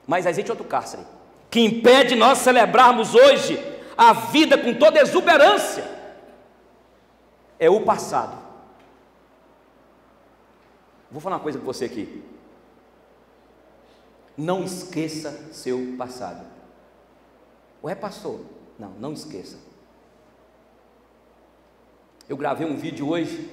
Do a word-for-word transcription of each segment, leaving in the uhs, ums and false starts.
Mas existe outro cárcere que impede nós celebrarmos hoje a vida com toda exuberância. É o passado. Vou falar uma coisa com você aqui. Não esqueça seu passado. Ué, pastor? Não, não esqueça. Eu gravei um vídeo hoje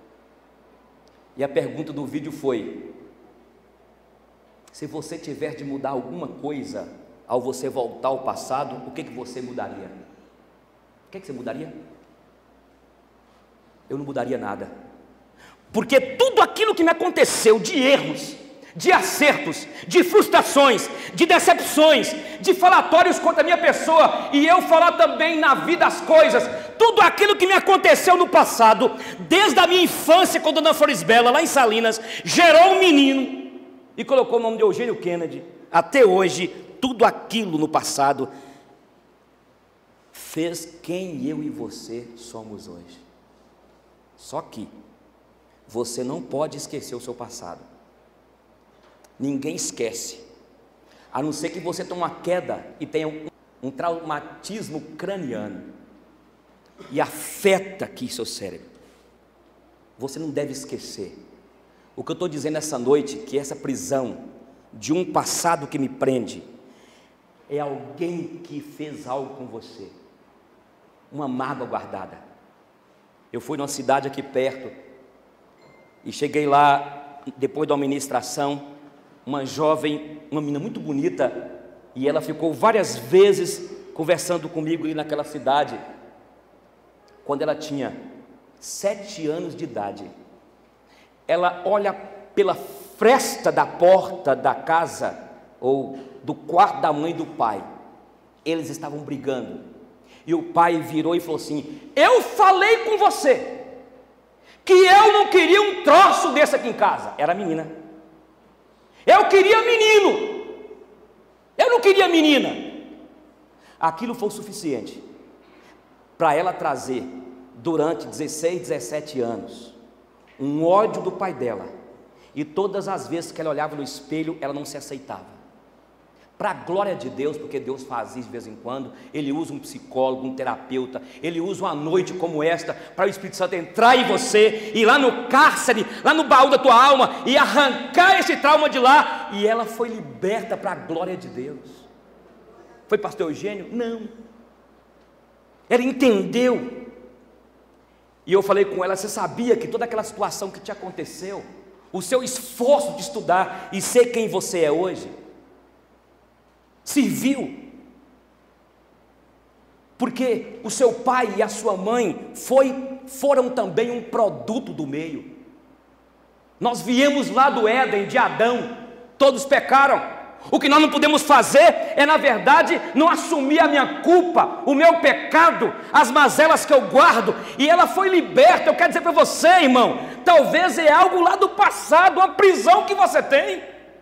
e a pergunta do vídeo foi: se você tiver de mudar alguma coisa ao você voltar ao passado, o que que você mudaria? O que que você mudaria? Eu não mudaria nada, porque tudo aquilo que me aconteceu de erros, de acertos, de frustrações, de decepções, de falatórios contra a minha pessoa, e eu falar também na vida as coisas, tudo aquilo que me aconteceu no passado, desde a minha infância com Dona Florisbela, lá em Salinas, gerou um menino, e colocou o nome de Eugênio Kennedy. Até hoje, tudo aquilo no passado, fez quem eu e você somos hoje. Só que, você não pode esquecer o seu passado. Ninguém esquece, a não ser que você tenha uma queda e tenha um, um traumatismo craniano, e afeta aqui seu cérebro. Você não deve esquecer. O que eu estou dizendo essa noite, que essa prisão de um passado que me prende, é alguém que fez algo com você, uma mágoa guardada. Eu fui numa cidade aqui perto, e cheguei lá, depois da ministração, uma jovem, uma menina muito bonita, e ela ficou várias vezes conversando comigo ali naquela cidade. Quando ela tinha sete anos de idade, ela olha pela fresta da porta da casa, ou do quarto da mãe e do pai. Eles estavam brigando, e o pai virou e falou assim: eu falei com você, que eu não queria um troço desse aqui em casa. Era a menina. Eu queria menino, eu não queria menina. Aquilo foi o suficiente para ela trazer, durante dezesseis, dezessete anos, um ódio do pai dela, e todas as vezes que ela olhava no espelho, ela não se aceitava. Para a glória de Deus, porque Deus faz isso de vez em quando, Ele usa um psicólogo, um terapeuta, Ele usa uma noite como esta, para o Espírito Santo entrar em você, ir lá no cárcere, lá no baú da tua alma, e arrancar esse trauma de lá, e ela foi liberta para a glória de Deus. Foi pastor Eugênio? Não. Ela entendeu, e eu falei com ela: você sabia que toda aquela situação que te aconteceu, o seu esforço de estudar e ser quem você é hoje, serviu, porque o seu pai e a sua mãe foi, foram também um produto do meio. Nós viemos lá do Éden, de Adão, todos pecaram. O que nós não podemos fazer é, na verdade, não assumir a minha culpa, o meu pecado, as mazelas que eu guardo, e ela foi liberta. Eu quero dizer para você, irmão, talvez é algo lá do passado, uma prisão que você tem,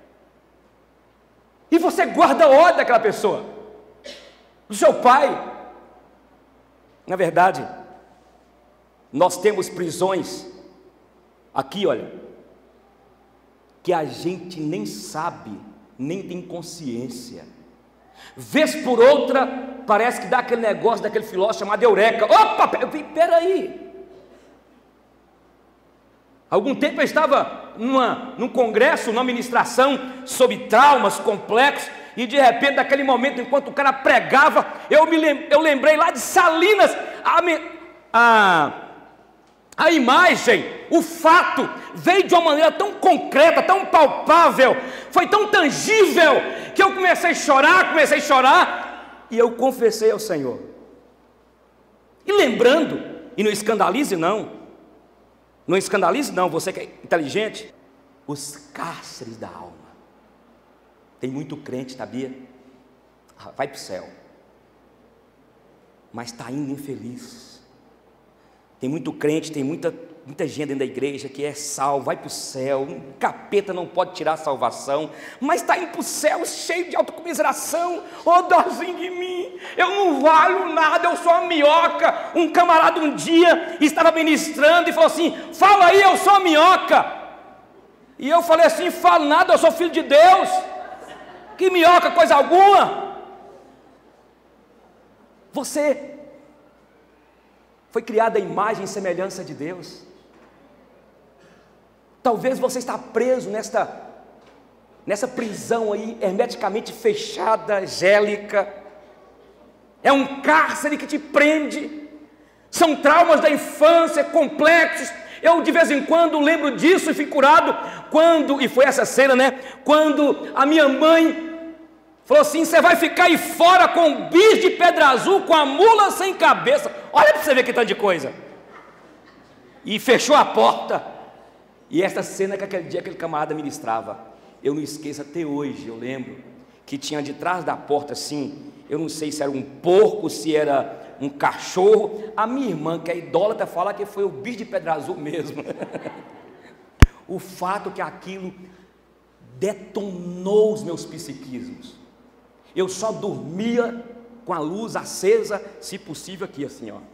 e você guarda ódio daquela pessoa, do seu pai. Na verdade, nós temos prisões aqui, olha, que a gente nem sabe, nem tem consciência. Vez por outra, parece que dá aquele negócio daquele filósofo chamado Eureka. Opa, peraí. Algum tempo eu estava numa, num congresso, numa ministração sobre traumas complexos, e de repente, naquele momento, enquanto o cara pregava, eu, me lem, eu lembrei lá de Salinas, a, a, a imagem, o fato, veio de uma maneira tão concreta, tão palpável, foi tão tangível, que eu comecei a chorar, comecei a chorar, e eu confessei ao Senhor. E lembrando, e não escandalize não, não escandalize não, você que é inteligente, os cárceres da alma. Tem muito crente, sabia? Vai para o céu, mas está indo infeliz. Tem muito crente, tem muita, muita gente dentro da igreja que é salvo, vai para o céu, um capeta não pode tirar a salvação, mas está indo para o céu cheio de autocomiseração. Oh, dorzinho de mim, eu não valho nada, eu sou uma minhoca. Um camarada um dia estava ministrando e falou assim: fala aí, eu sou uma minhoca. E eu falei assim: falo nada, eu sou filho de Deus. que minhoca, coisa alguma. Você foi criado à imagem e semelhança de Deus. Talvez você está preso nesta, nessa prisão aí, hermeticamente fechada, gélica. É um cárcere que te prende. São traumas da infância, complexos. Eu de vez em quando lembro disso e fico curado. Quando, e foi essa cena, né? Quando a minha mãe falou assim: você vai ficar aí fora com o bicho de pedra azul, com a mula sem cabeça. Olha para você ver que tanto de coisa. E fechou a porta. E essa cena que aquele dia aquele camarada ministrava, eu não esqueço até hoje. Eu lembro que tinha de trás da porta assim, eu não sei se era um porco, se era um cachorro. A minha irmã, que é idólatra, fala que foi o bicho de pedra azul mesmo. O fato que aquilo detonou os meus psiquismos. Eu só dormia com a luz acesa, se possível aqui assim, ó.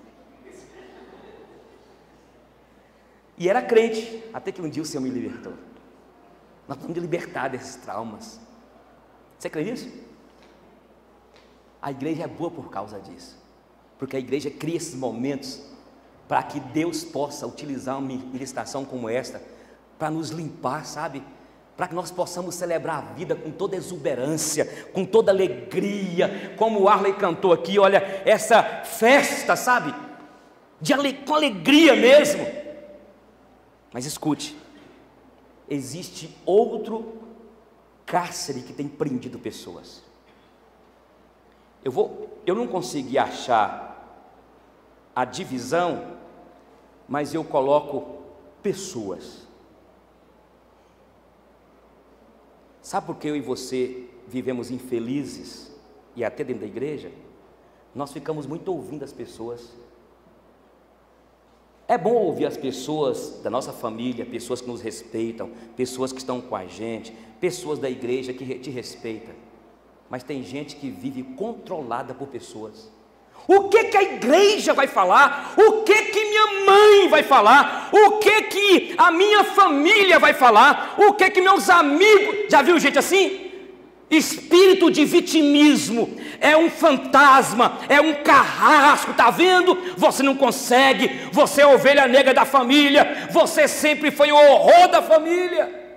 E era crente, até que um dia o Senhor me libertou. Nós precisamos de libertar desses traumas. Você crê nisso? A igreja é boa por causa disso, porque a igreja cria esses momentos para que Deus possa utilizar uma ministração como esta para nos limpar, sabe? Para que nós possamos celebrar a vida com toda exuberância, com toda alegria, como o Arley cantou aqui, olha, essa festa, sabe? De ale... com alegria mesmo. Mas escute, existe outro cárcere que tem prendido pessoas. Eu vou, eu não consegui achar a divisão, mas eu coloco pessoas. Sabe por que eu e você vivemos infelizes, e até dentro da igreja? Nós ficamos muito ouvindo as pessoas. É bom ouvir as pessoas da nossa família, pessoas que nos respeitam, pessoas que estão com a gente, pessoas da igreja que te respeitam. Mas tem gente que vive controlada por pessoas. O que que a igreja vai falar? O que que minha mãe vai falar? O que que a minha família vai falar? O que que meus amigos... Já viu gente assim? Espírito de vitimismo, é um fantasma, é um carrasco, tá vendo? Você não consegue, você é a ovelha negra da família, você sempre foi o horror da família.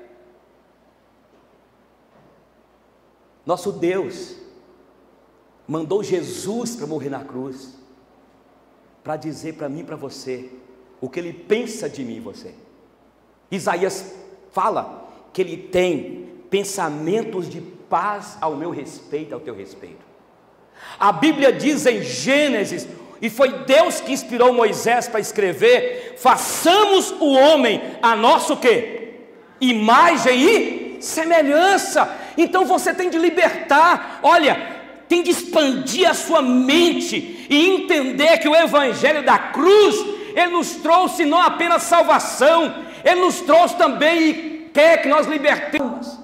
Nosso Deus mandou Jesus para morrer na cruz, para dizer para mim e para você o que Ele pensa de mim e você. Isaías fala que Ele tem pensamentos de paz ao meu respeito, ao teu respeito. A Bíblia diz em Gênesis, e foi Deus que inspirou Moisés para escrever: façamos o homem a nosso quê? Imagem e semelhança. Então você tem de libertar, olha, tem de expandir a sua mente e entender que o Evangelho da cruz, ele nos trouxe não apenas salvação, ele nos trouxe também e quer que nós libertemos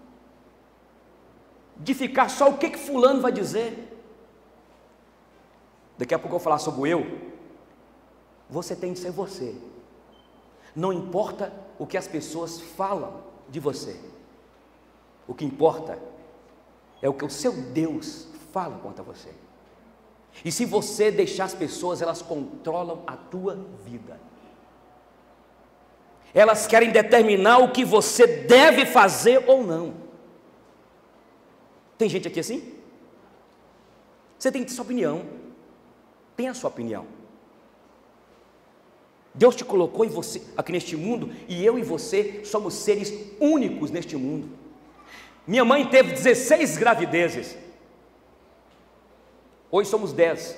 de ficar só o que que fulano vai dizer. Daqui a pouco eu vou falar sobre o eu. Você tem de ser você. Não importa o que as pessoas falam de você. O que importa é o que o seu Deus fala contra você. E se você deixar as pessoas, elas controlam a tua vida. Elas querem determinar o que você deve fazer ou não. Tem gente aqui assim? Você tem que ter sua opinião. Tem a sua opinião. Deus te colocou em você, aqui neste mundo, e eu e você somos seres únicos neste mundo. Minha mãe teve dezesseis gravidezes. Hoje somos dez.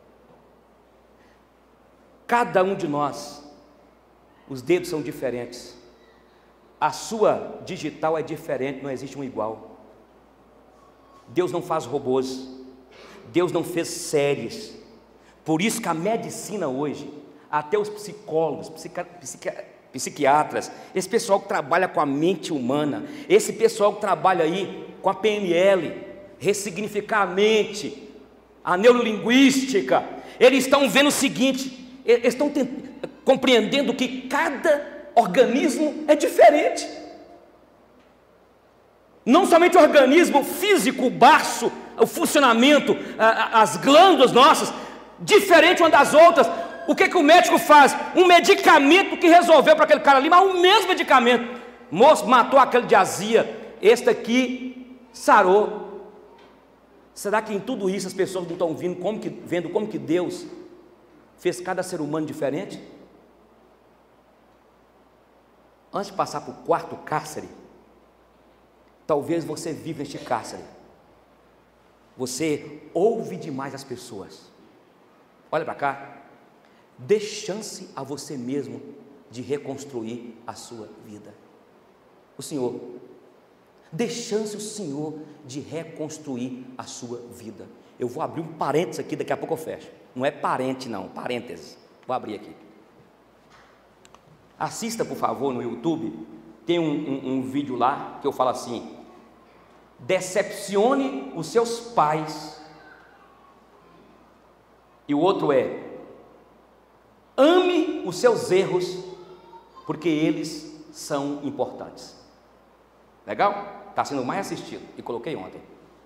Cada um de nós, os dedos são diferentes. A sua digital é diferente, não existe um igual. Deus não faz robôs. Deus não fez séries. Por isso que a medicina hoje, até os psicólogos, psiqui, psiqui, psiquiatras, esse pessoal que trabalha com a mente humana, esse pessoal que trabalha aí com a P N L, ressignificar a mente, a neurolinguística, eles estão vendo o seguinte, eles estão compreendendo que cada organismo é diferente. não somente o organismo físico, o baço, o funcionamento, as glândulas nossas, diferente uma das outras. O que, que o médico faz? Um medicamento que resolveu para aquele cara ali, mas o mesmo medicamento, moço, matou aquele de azia, este aqui sarou. Será que em tudo isso as pessoas não estão vendo como que, vendo como que Deus fez cada ser humano diferente? Antes de passar para o quarto cárcere, talvez você viva neste cárcere, você ouve demais as pessoas. Olha para cá, dê chance a você mesmo de reconstruir a sua vida. O Senhor, dê chance ao Senhor de reconstruir a sua vida. Eu vou abrir um parênteses aqui, daqui a pouco eu fecho. Não é parente não, parênteses. Vou abrir aqui. Assista, por favor, no YouTube, tem um, um, um vídeo lá que eu falo assim: decepcione os seus pais. E o outro é: ame os seus erros, porque eles são importantes. Legal? Está sendo mais assistido, e coloquei ontem.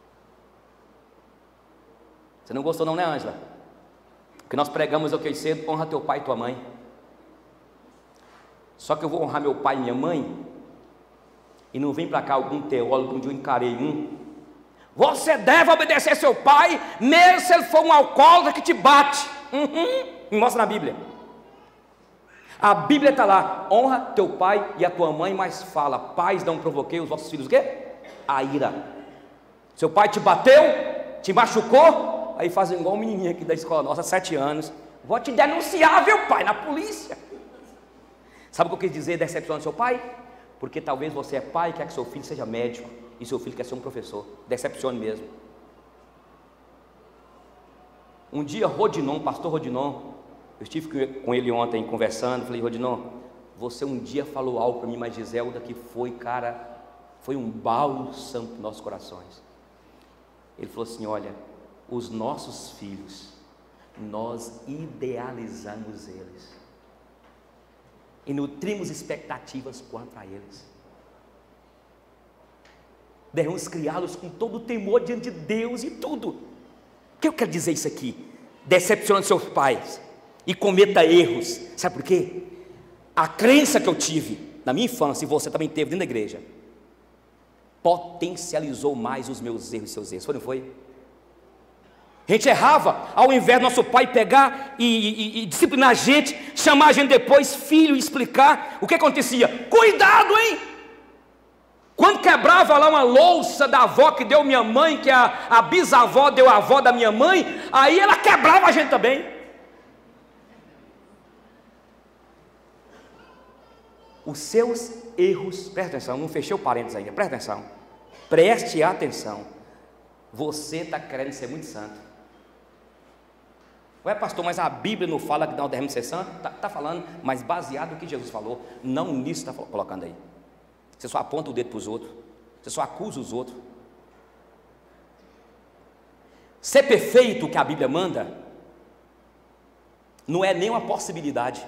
Você não gostou não, né, Ângela? Porque nós pregamos o que cedo: honra teu pai e tua mãe. Só que eu vou honrar meu pai e minha mãe, e não vem para cá algum teólogo, um dia eu encarei um: você deve obedecer seu pai, mesmo se ele for um alcoólatra que te bate. Uhum. Me mostra na Bíblia. A Bíblia está lá: honra teu pai e a tua mãe, mas fala: pais, não provoquei os vossos filhos o quê? A ira. Seu pai te bateu, te machucou, aí fazem igual um menininho aqui da escola nossa, sete anos: vou te denunciar, viu, pai, na polícia. Sabe o que eu quis dizer, decepcionando seu pai? Porque talvez você é pai e quer que seu filho seja médico, e seu filho quer ser um professor. Decepcione mesmo. Um dia Rodinon, pastor Rodinon, eu estive com ele ontem conversando, falei: Rodinon, você um dia falou algo para mim, mas Giselda, que foi, cara, foi um bálsamo para os nossos corações. Ele falou assim: olha, os nossos filhos, nós idealizamos eles e nutrimos expectativas quanto a eles. Devemos criá-los com todo o temor diante de Deus e tudo. O que eu quero dizer isso aqui? Decepcione seus pais e cometa erros. Sabe por quê? A crença que eu tive na minha infância, e você também teve dentro da igreja, potencializou mais os meus erros e seus erros. Foi, não foi? A gente errava, ao invés do nosso pai pegar e, e, e disciplinar a gente, chamar a gente depois, filho, e explicar, o que acontecia? Cuidado, hein? Quando quebrava lá uma louça da avó que deu minha mãe, que a, a bisavó deu a avó da minha mãe, aí ela quebrava a gente também. Os seus erros, presta atenção, não fechei o parênteses ainda, presta atenção, preste atenção. Você está querendo ser muito santo. Ué, pastor, mas a Bíblia não fala que nós devemos ser santos? Está tá falando, mas baseado no que Jesus falou, não nisso está colocando aí. Você só aponta o dedo para os outros, você só acusa os outros. Ser perfeito, que a Bíblia manda, não é nem uma possibilidade,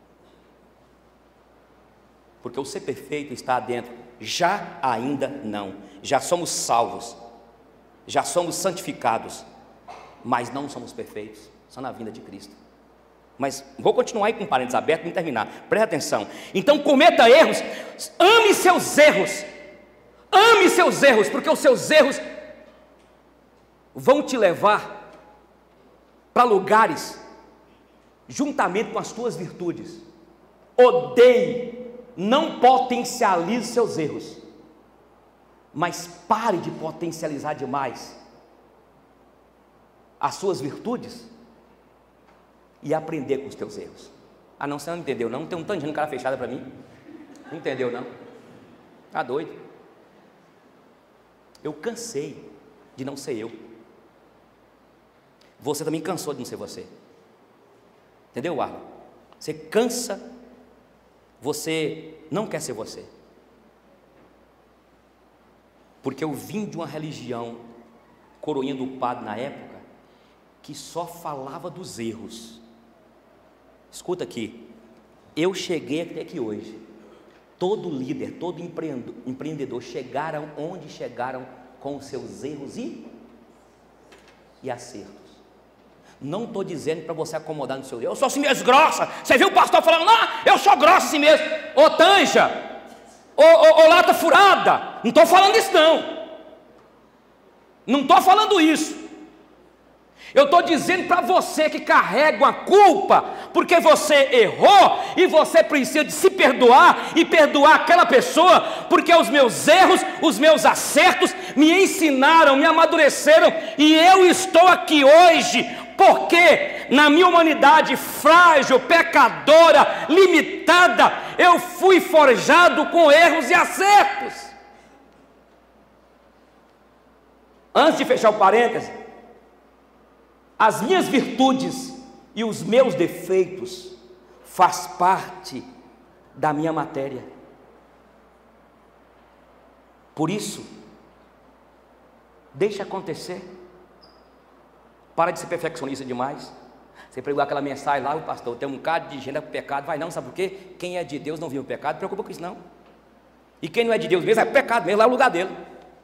porque o ser perfeito está dentro. Já ainda não. Já somos salvos, já somos santificados, mas não somos perfeitos, só na vinda de Cristo. Mas vou continuar aí com parênteses abertos para terminar. Presta atenção. Então cometa erros, ame seus erros, ame seus erros, porque os seus erros vão te levar para lugares juntamente com as tuas virtudes. Odeie, não potencialize seus erros, mas pare de potencializar demais as suas virtudes e aprender com os teus erros. Ah não, você não entendeu não? Tem um tanto de cara fechada para mim. Não entendeu não? Tá doido? Eu cansei de não ser eu. Você também cansou de não ser você. Entendeu, Arlo? Você cansa, você não quer ser você. Porque eu vim de uma religião, coroinha do padre na época, que só falava dos erros. Escuta aqui, eu cheguei até aqui hoje, Todo líder, todo empreendedor chegaram onde chegaram com os seus erros e, e acertos. Não estou dizendo para você acomodar no seu erro. Eu sou assim mesmo grossa. Você viu o pastor falando, não, eu sou grossa assim mesmo. Ô Tanja, ô, ô, ô lata furada. Não estou falando isso não. Não estou falando isso. Eu estou dizendo para você que carrega uma culpa, porque você errou e você precisa de se perdoar e perdoar aquela pessoa, porque os meus erros, os meus acertos me ensinaram, me amadureceram, e eu estou aqui hoje, porque na minha humanidade frágil, pecadora, limitada, eu fui forjado com erros e acertos. Antes de fechar o parênteses, as minhas virtudes e os meus defeitos faz parte da minha matéria. Por isso, deixa acontecer. Para de ser perfeccionista demais. Você pregou aquela mensagem lá, o pastor, tem um bocado de gente com pecado. Vai não, sabe por quê? Quem é de Deus não viu o pecado, não preocupa com isso não. E quem não é de Deus mesmo, é pecado mesmo, lá é o lugar dele.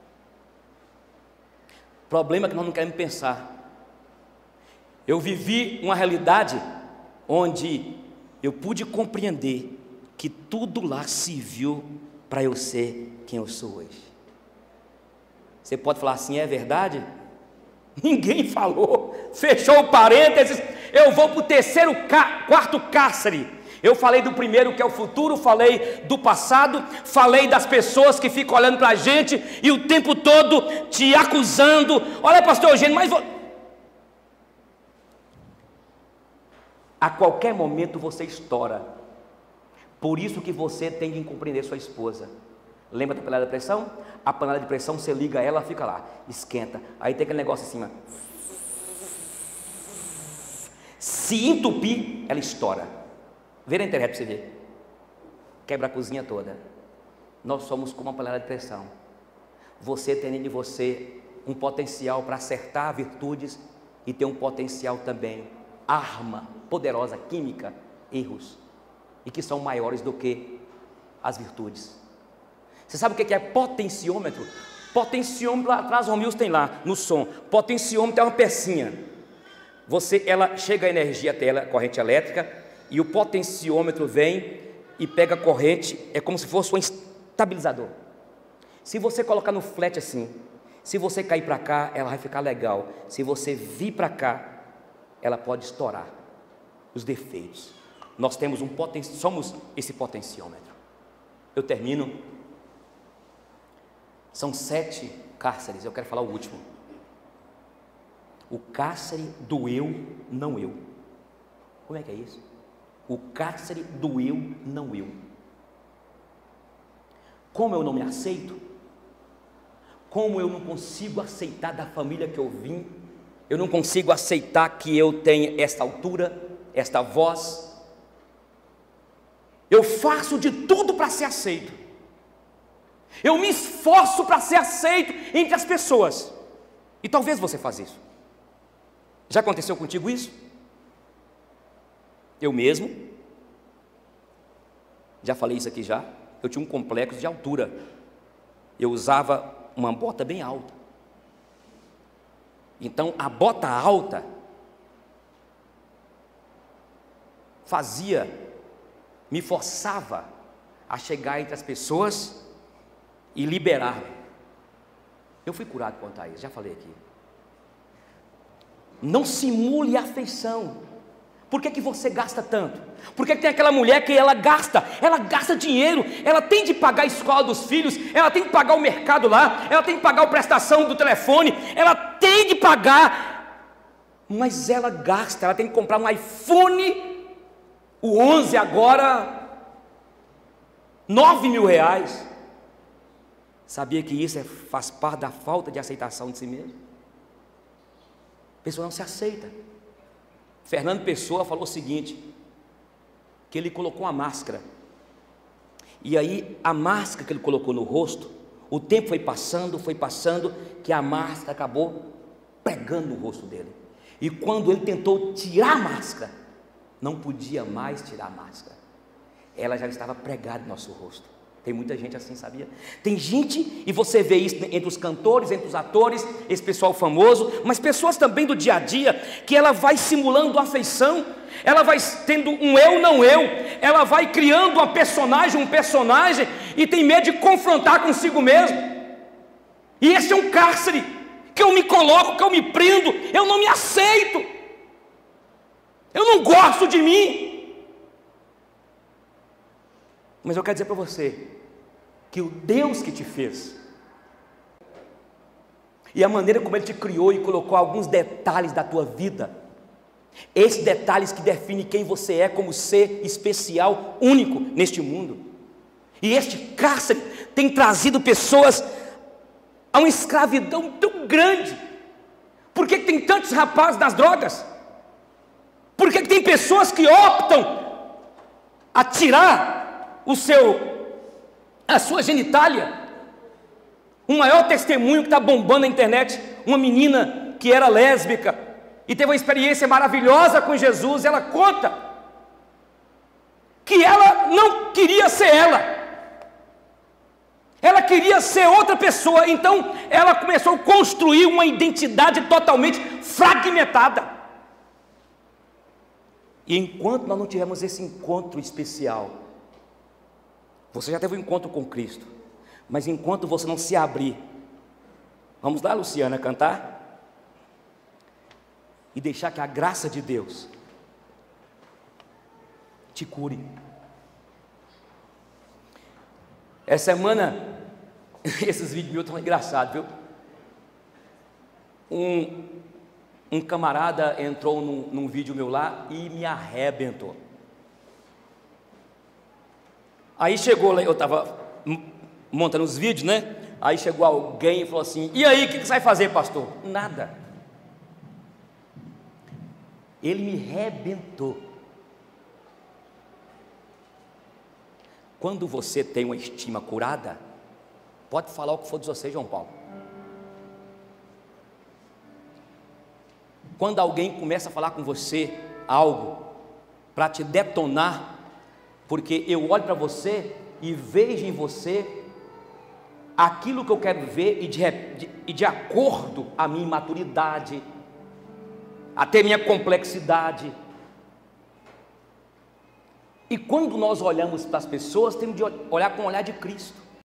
O problema é que nós não queremos pensar. Eu vivi uma realidade onde eu pude compreender que tudo lá serviu para eu ser quem eu sou hoje. Você pode falar assim, é verdade? Ninguém falou. Fechou o parênteses. Eu vou para o terceiro, quarto cárcere. Eu falei do primeiro, que é o futuro, falei do passado, falei das pessoas que ficam olhando para a gente e o tempo todo te acusando. Olha, pastor Eugênio, mas... Vou... A qualquer momento você estoura. Por isso que você tem que compreender sua esposa. Lembra da panela de pressão? A panela de pressão, você liga ela, ela fica lá, esquenta. Aí tem aquele negócio assim, ó. Se entupir, ela estoura. Vê na internet para você ver. Quebra a cozinha toda. Nós somos como uma panela de pressão. Você tem em você um potencial para acertar virtudes e tem um potencial também, arma poderosa, química, erros, e que são maiores do que as virtudes. Você sabe o que é potenciômetro? Potenciômetro, lá atrás, o Romilson tem lá, no som. Potenciômetro é uma pecinha. Você, ela chega a energia até ela, corrente elétrica, e o potenciômetro vem e pega a corrente, é como se fosse um estabilizador. Se você colocar no flat assim, se você cair para cá, ela vai ficar legal. Se você vir para cá, ela pode estourar os defeitos. Nós temos um poten... somos esse potenciômetro. Eu termino. São sete cárceres, eu quero falar o último. O cárcere do eu, não eu. Como é que é isso? O cárcere do eu, não eu. Como eu não me aceito, como eu não consigo aceitar da família que eu vim, eu não consigo aceitar que eu tenha esta altura, esta voz, eu faço de tudo para ser aceito, eu me esforço para ser aceito entre as pessoas, e talvez você faça isso. Já aconteceu contigo isso? Eu mesmo, já falei isso aqui já, eu tinha um complexo de altura, eu usava uma bota bem alta, então a bota alta fazia, me forçava a chegar entre as pessoas e liberar. Eu fui curado quanto a isso, já falei aqui. Não simule afeição. Por que que você gasta tanto? Por que que tem aquela mulher que ela gasta, ela gasta dinheiro, ela tem de pagar a escola dos filhos, ela tem que pagar o mercado lá, ela tem que pagar a prestação do telefone, ela tem de pagar, mas ela gasta, ela tem que comprar um iPhone, o onze agora, nove mil reais. Sabia que isso é, faz parte da falta de aceitação de si mesmo? A pessoa não se aceita. Fernando Pessoa falou o seguinte, que ele colocou uma máscara, e aí a máscara que ele colocou no rosto, o tempo foi passando, foi passando, que a máscara acabou pegando no rosto dele, e quando ele tentou tirar a máscara, não podia mais tirar a máscara, ela já estava pregada no nosso rosto. Tem muita gente assim, sabia? Tem gente, e você vê isso entre os cantores, entre os atores, esse pessoal famoso, mas pessoas também do dia a dia, que ela vai simulando afeição, ela vai tendo um eu não eu, ela vai criando uma personagem, um personagem, e tem medo de confrontar consigo mesmo. E esse é um cárcere, que eu me coloco, que eu me prendo, eu não me aceito, eu não gosto de mim. Mas eu quero dizer para você, que o Deus que te fez, e a maneira como Ele te criou e colocou alguns detalhes da tua vida, esses detalhes que definem quem você é como ser especial, único neste mundo. E este cárcere tem trazido pessoas a uma escravidão tão grande. Por que tem tantos rapazes nas drogas? Por que tem pessoas que optam a tirar o seu, a sua genitália? O maior testemunho que está bombando na internet, uma menina que era lésbica e teve uma experiência maravilhosa com Jesus. Ela conta que ela não queria ser ela, ela queria ser outra pessoa. Então ela começou a construir uma identidade totalmente fragmentada. E enquanto nós não tivermos esse encontro especial, você já teve um encontro com Cristo, mas enquanto você não se abrir, vamos lá, Luciana, cantar, e deixar que a graça de Deus te cure. Essa semana, esses vídeos meus estão engraçados, viu? Um, um camarada entrou num, num vídeo meu lá e me arrebentou. Aí chegou, eu estava montando os vídeos, né? Aí chegou alguém e falou assim: e aí, o que, que você vai fazer, pastor? Nada. Ele me arrebentou. Quando você tem uma estima curada, pode falar o que for de você, João Paulo. Quando alguém começa a falar com você algo para te detonar, porque eu olho para você e vejo em você aquilo que eu quero ver, e de, de, e de acordo à minha imaturidade, até minha complexidade. E quando nós olhamos para as pessoas, temos de olhar com o olhar de Cristo.